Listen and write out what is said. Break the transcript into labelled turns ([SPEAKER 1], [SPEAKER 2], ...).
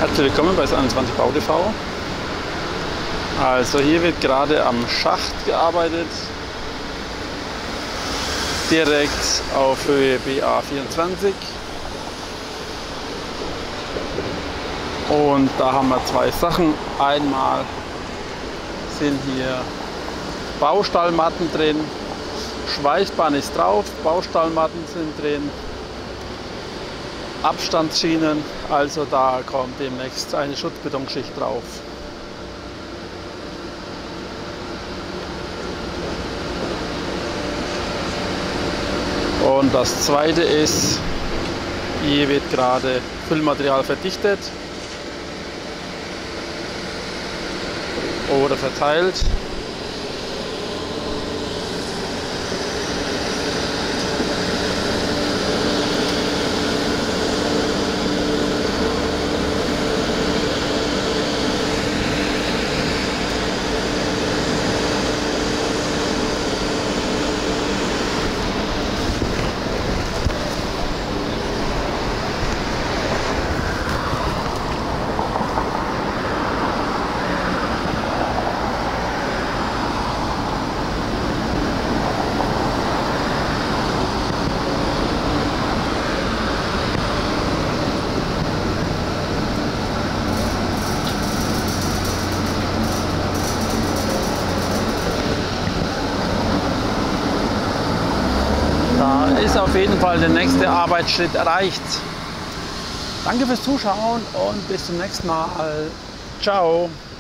[SPEAKER 1] Herzlich willkommen bei 21 Bau TV. Also hier wird gerade am Schacht gearbeitet, direkt auf Höhe BA24. Und da haben wir zwei Sachen. Einmal sind hier Baustallmatten drin, Schweißbahn ist drauf, Baustallmatten sind drin, Abstandsschienen, also da kommt demnächst eine Schutzbetonschicht drauf. Und das zweite ist, hier wird gerade Füllmaterial verdichtet oder verteilt. Da ist auf jeden Fall der nächste Arbeitsschritt erreicht. Danke fürs Zuschauen und bis zum nächsten Mal. Ciao.